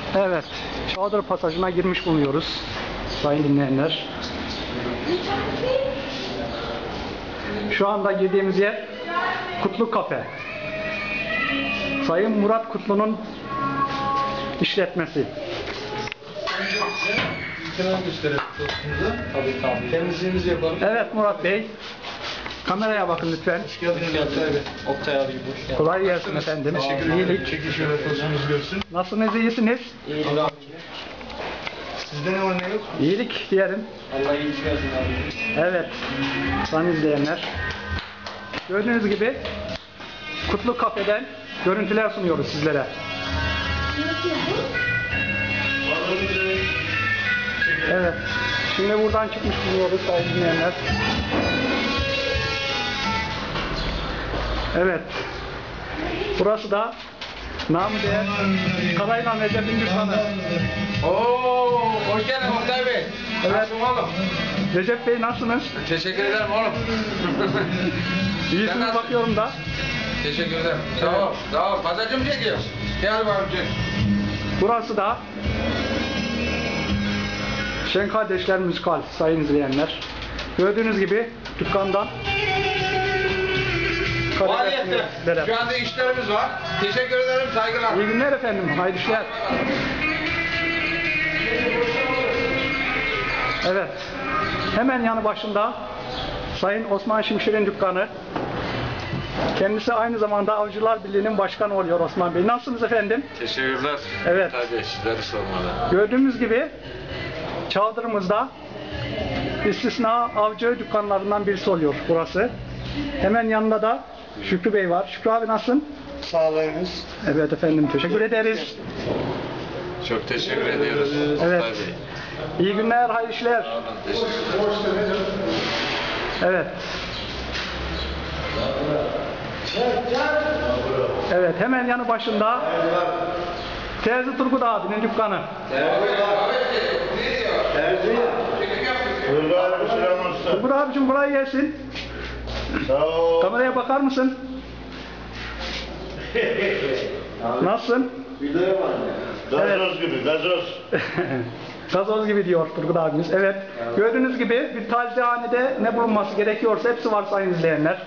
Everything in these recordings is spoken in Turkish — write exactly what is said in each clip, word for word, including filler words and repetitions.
Evet, Çağdır Pasajı'na girmiş bulunuyoruz sayın dinleyenler. Şu anda girdiğimiz yer Kutlu Kafe. Sayın Murat Kutlu'nun işletmesi. Tabii tabii. Temizliğimizi yapalım. Evet Murat Bey, kameraya bakın lütfen. Hoş geldiniz Oktay Bey. Oktay abi hoş geldiniz. Kolay gelsin efendim. Teşekkür ederim. İyilik. Çekin şöyle pozisyonunuz görsün. Nasılsınız, iyisiniz? İyilik abi. Sizde ne var ne yok? İyilik diyelim. Allah iyilik versin abi. Evet, sayın izleyenler. Gördüğünüz gibi Kutlu Kafe'den görüntüler sunuyoruz sizlere. Evet, şimdi buradan çıkmış bulunuyoruz sayın dinleyenler. Evet, burası da namı değer Karaylan Recep'in dükkanı. Oo, hoş geldin Oktay Bey. Evet. Nasılsın oğlum? Recep Bey nasılsınız? Teşekkür ederim oğlum. Sen İyisiniz nasılsın? bakıyorum da. Teşekkür ederim. Sağ ol, sağ ol. Pazarcı mı çekiyor? Gel bakayım çek. Burası da Şen Kardeşler Müzikal sayın izleyenler. Gördüğünüz gibi dükkandan Faaliyette. Şu anda işlerimiz var. Teşekkür ederim, saygılar. İyi günler efendim, hayırlı işler. Evet, hemen yanı başında Sayın Osman Şimşir'in dükkanı. Kendisi aynı zamanda Avcılar Birliği'nin başkanı oluyor Osman Bey. Nasılsınız efendim? Teşekkürler. Evet. Tabii, sizleri sormalı. Gördüğümüz gibi Çadırımızda istisna avcı dükkanlarından birisi oluyor burası. Hemen yanında da Şükrü Bey var. Şükrü abi nasılsın? Sağlayınız. Evet efendim, teşekkür ederiz. Çok teşekkür ediyoruz. Evet. Oktay Bey. İyi günler, hayırlı işler. Sağ olun, teşekkür ederim. Evet. Evet, hemen yanı başında Terzi Turgut abinin dükkanı. Turgut abi selam olsun. Turgut abicim kolay gelsin. Sağ ol. Kameraya bakar mısın? Nasılsın? Gazoz gibi gazoz. Gazoz gibi diyor Turgut abimiz. Evet. Gördüğünüz gibi bir tacizhanede ne bulunması gerekiyorsa hepsi var sayın izleyenler.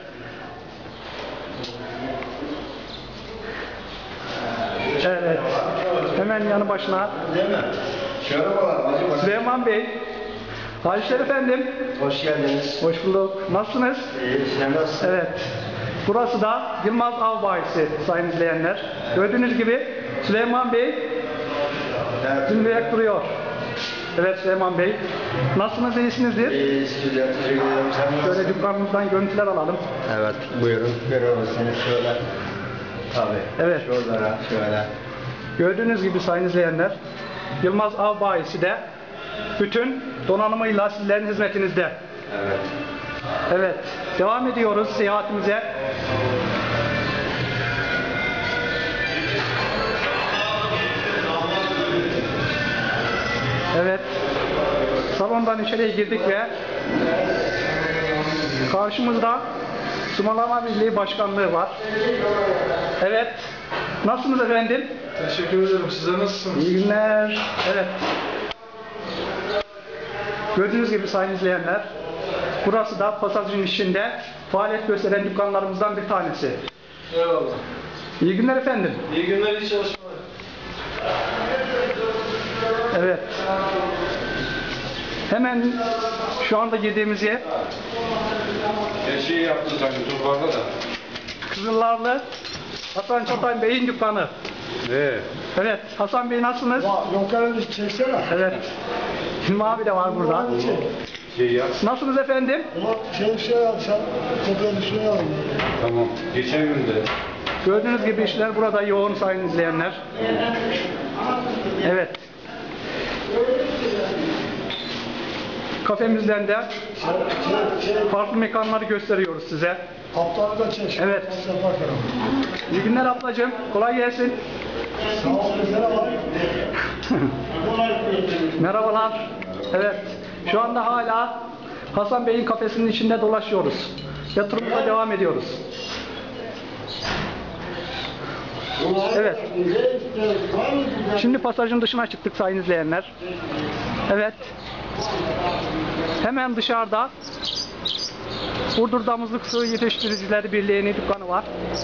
Evet. Hemen yanı başına Değil mi? Şöyle bakalım hacı bak. Süleyman Bey. Hayırlı işler efendim. Hoş geldiniz. Hoş bulduk. Nasılsınız? İyi, sen nasılsın? Evet. Burası da Yılmaz Av Bayisi sayın izleyenler. Gördüğünüz gibi Süleyman Bey Evet. zümrüyek duruyor. Evet Süleyman Bey. Nasılsınız, iyisinizdir? İyi, güzel, teşekkür ederim. Sen nasılsın? Şöyle dükkanımızdan görüntüler alalım. Evet, buyurun. Görüyoruz seni şöyle. Tabii. Evet. Şuralara şöyle. Gördüğünüz gibi sayın izleyenler, Yılmaz Av Bayisi de bütün donanımıyla sizlerin hizmetinizde. Evet. Evet, devam ediyoruz seyahatimize. Evet, salondan içeriye girdik ve karşımızda Sumalama Birliği Başkanlığı var. Evet, nasılsınız efendim? Teşekkür ederim. Size nasılsınız? İyi günler. Evet. Gördüğünüz gibi sayın izleyenler, burası da pasajın içinde faaliyet gösteren dükkanlarımızdan bir tanesi. Eyvallah. İyi günler efendim. İyi günler, iyi çalışmalar. Evet. Hemen şu anda girdiğimiz yer Her şeyi yaptın sanki Turbar'da da. Kızıllarlı Hasan Çatay Bey'in dükkanı. Ne? Evet. Hasan Bey nasılsınız? Yok öyle çeksene. Evet. Hilmi abi de var burada. Şey yap. Nasılsınız efendim? Şey şey al sen. Kopyanı şey al. Tamam. Geçen gün de. Gördüğünüz gibi işler burada yoğun sayın izleyenler. Evet. Kafemizden de farklı mekanları gösteriyoruz size. Kaptanı da çek. Evet. İyi günler ablacığım. Kolay gelsin. Sağ ol. Merhaba. Merhabalar. Evet. Şu anda hala Hasan Bey'in kafesinin içinde dolaşıyoruz. Ve turumuza devam ediyoruz. Evet. Şimdi pasajın dışına çıktık sayın izleyenler. Evet. Hemen dışarıda Burdur Damızlık Su Yetiştiricileri Birliği'nin dükkanı var.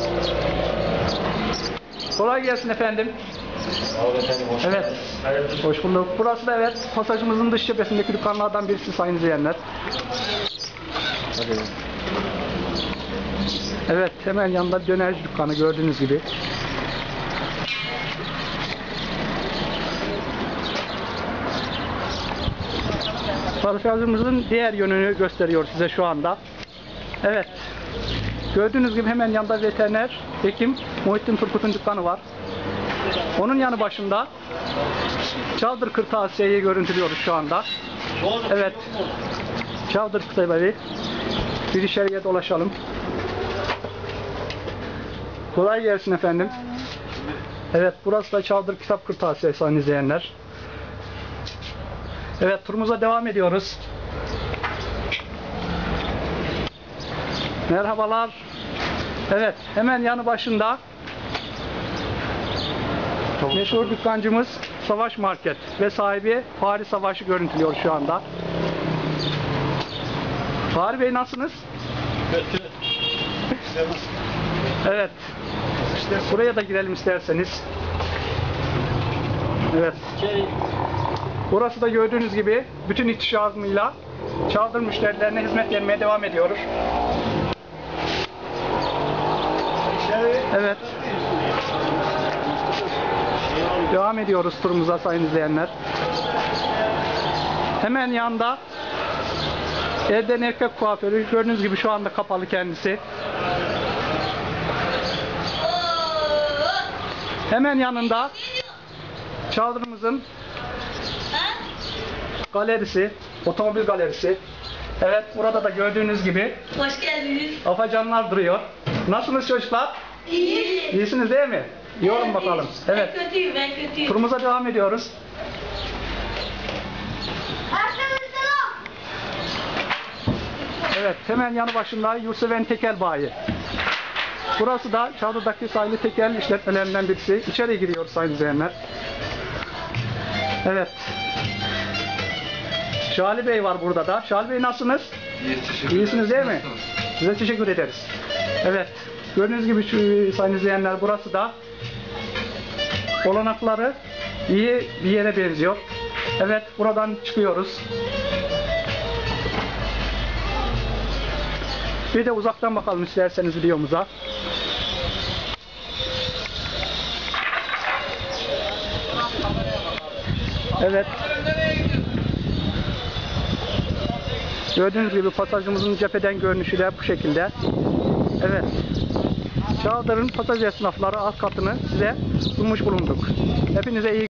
Kolay gelsin efendim. Evet. Hoş bulduk. Burası da evet pasajımızın dış cephesindeki dükkanlardan birisi sayın izleyenler. Evet, hemen yanında dönerci dükkanı gördüğünüz gibi. Pasajımızın diğer yönünü gösteriyor size şu anda. Evet. Gördüğünüz gibi hemen yanında veteriner hekim Muhittin Turgut'un dükkanı var. Onun yanı başında Çavdır Kırtasiye'yi görüntülüyoruz şu anda. Evet. Çavdır Kırtasiye'yi bir içeriye dolaşalım. Kolay gelsin efendim. Evet, burası da Çavdır Kitap Kırtasiyesi sayın izleyenler. Evet, turumuza devam ediyoruz. Merhabalar. Evet, hemen yanı başında meşhur dükkancımız Savaş Market ve sahibi Fahri Savaş'ı görüntülüyor şu anda. Fahri Bey nasılsınız? Evet. İşte buraya da girelim isterseniz. Evet. Burası da gördüğünüz gibi bütün ihtişamıyla Çavdır müşterilerine hizmet vermeye devam ediyoruz. Evet. Devam ediyoruz turumuza sayın izleyenler. Hemen yanında Erden Erkek Kuaförü gördüğünüz gibi şu anda kapalı kendisi. Hemen yanında Çavdır'ımızın galerisi, otomobil galerisi. Evet, burada da gördüğünüz gibi Hoş geldiniz. afacanlar duruyor. Nasılsınız çocuklar? İyi. İyisiniz değil mi? Yorum bakalım. Evet, Ben kötüyüm, ben kötüyüm. turumuza devam ediyoruz. Evet, hemen yanı başında Yurtseven Tekel Bayi. Burası da Çavdır'daki sayılı tekel işletmelerinden birisi. İçeri giriyoruz sayın izleyenler. Evet. Şali Bey var burada da. Şali Bey nasılsınız? İyi, teşekkür İyisiniz değil mi? Nasılsınız? Size teşekkür ederiz. Evet. Gördüğünüz gibi şu sayın izleyenler burası da olanakları iyi bir yere benziyor. Evet, buradan çıkıyoruz. Bir de uzaktan bakalım isterseniz videomuza. Evet. Gördüğünüz gibi pasajımızın cepheden görünüşü de bu şekilde. Evet. Çavdar'ın pasaj esnafları alt katını size sunmuş bulunduk. Hepinize iyi